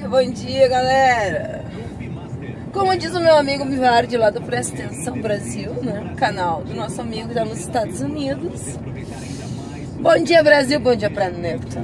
bom dia, galera. Como diz o meu amigo Mivardi lá do Presta Atenção Brasil, né? Canal do nosso amigo que tá nos Estados Unidos. Bom dia, Brasil, bom dia, planeta.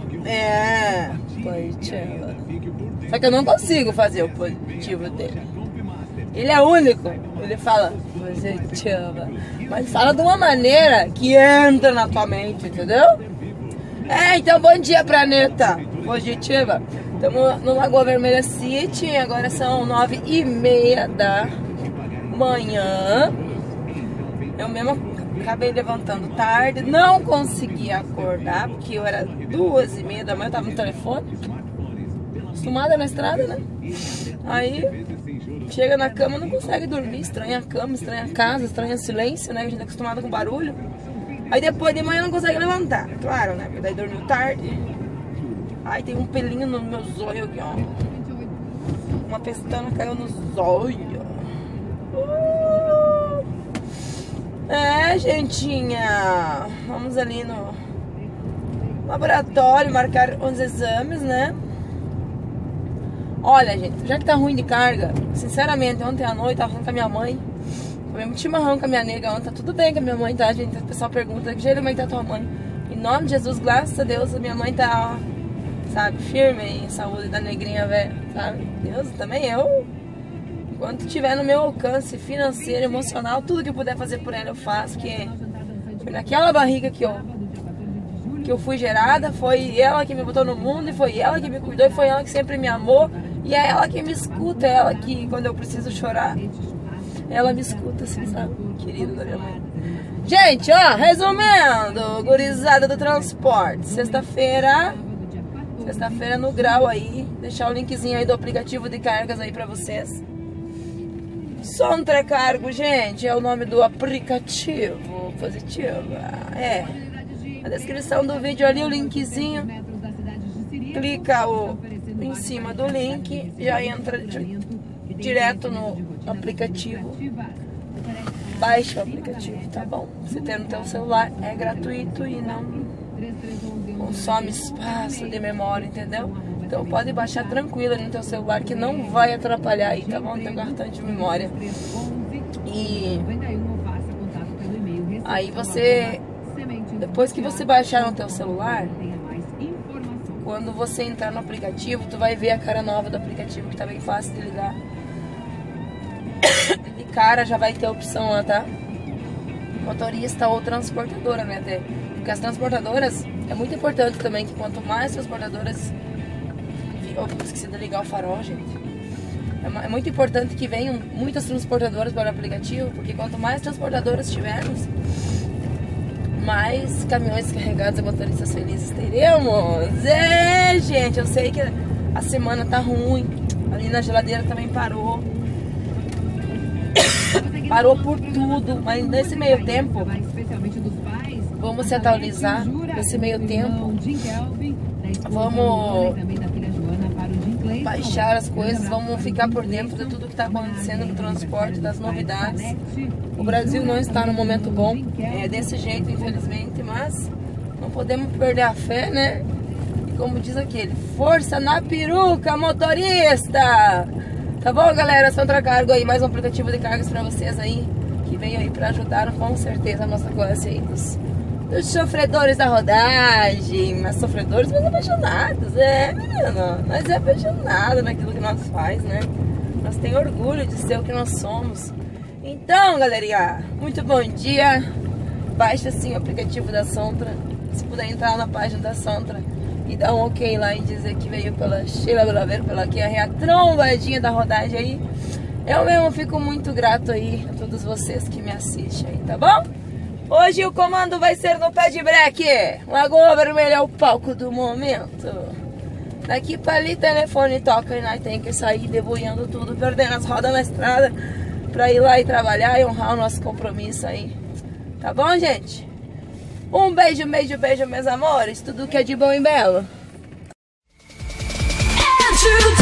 Positivo. Só que eu não consigo fazer o positivo dele. Ele é único, ele fala positiva, mas fala de uma maneira que entra na tua mente, entendeu? Então bom dia, planeta positiva. Estamos no Lagoa Vermelha City, agora são 9h30 da manhã. Eu mesmo acabei levantando tarde, não consegui acordar, porque eu era 2h30 da manhã, eu tava no telefone. Acostumada na estrada, né? Aí chega na cama, não consegue dormir, estranha a cama, estranha a casa, estranha o silêncio, né? A gente tá acostumado com barulho. Aí depois de manhã não consegue levantar, claro, né? Porque daí dormiu tarde. Aí tem um pelinho no meu zóio aqui, ó. Uma pestana caiu no zóio. Gentinha. Vamos ali no laboratório marcar uns exames, né? Olha, gente, já que tá ruim de carga, sinceramente, ontem à noite eu tava falando com a minha mãe, comemos chimarrão com a minha nega ontem, tá tudo bem com a minha mãe, tá, gente? O pessoal pergunta, que jeito como é que tá tua mãe? Em nome de Jesus, graças a Deus, a minha mãe tá, ó, sabe, firme em saúde da negrinha velha, sabe? Deus, também eu, enquanto tiver no meu alcance financeiro, emocional, tudo que eu puder fazer por ela eu faço, que foi naquela barriga que eu fui gerada, foi ela que me botou no mundo, e foi ela que me cuidou, e foi ela que sempre me amou. E é ela que me escuta, é ela que, quando eu preciso chorar, ela me escuta, assim, sabe? Querido da minha mãe. Gente, ó, resumindo, gurizada do transporte. Sexta-feira no grau aí. Deixar o linkzinho aí do aplicativo de cargas aí pra vocês. Sontra Cargo, gente, é o nome do aplicativo positivo. Na descrição do vídeo ali o linkzinho. Clica em cima do link, já entra direto no aplicativo. Baixa o aplicativo, tá bom? Você ter no teu celular é gratuito e não consome espaço de memória, entendeu? Então pode baixar tranquilo no teu celular que não vai atrapalhar aí, tá bom? Tem cartão de memória. E aí você, depois que você baixar no teu celular, quando você entrar no aplicativo, tu vai ver a cara nova do aplicativo, que tá bem fácil de ligar. De cara já vai ter a opção lá, tá? Motorista ou transportadora, né? Porque as transportadoras, é muito importante também que quanto mais transportadoras... esqueci de ligar o farol, gente. É muito importante que venham muitas transportadoras para o aplicativo, porque quanto mais transportadoras tivermos, mais caminhões carregados e motoristas felizes teremos. Gente, eu sei que a semana tá ruim. Ali na geladeira também parou. Parou por tudo. Mas nesse meio tempo, vamos se atualizar. Nesse meio tempo, vamos baixar as coisas, vamos ficar por dentro de tudo que está acontecendo no transporte, das novidades. O Brasil não está num momento bom, é desse jeito, infelizmente, mas não podemos perder a fé, né? E como diz aquele, força na peruca, motorista! Tá bom, galera? Sontra Cargo aí, mais um aplicativo de cargas para vocês aí, que veio aí para ajudar com certeza a nossa classe aí dos sofredores da rodagem, mas sofredores, mas apaixonados, menino, nós é apaixonado naquilo que nós faz, né? Nós temos orgulho de ser o que nós somos. Então, galerinha, muito bom dia. Baixa assim o aplicativo da Sontra, se puder entrar na página da Sontra e dar um ok lá e dizer que veio pela Sheila Braveiro, pela que é a trombadinha da rodagem aí. Eu mesmo fico muito grato aí a todos vocês que me assistem aí, tá bom? Hoje o comando vai ser no pé de breque. Lagoa Vermelha é o palco do momento. Daqui pra ali, telefone toca e nós tem que sair debulhando tudo, perdendo as rodas na estrada, pra ir lá e trabalhar e honrar o nosso compromisso aí. Tá bom, gente? Um beijo, beijo, beijo, meus amores. Tudo que é de bom e belo.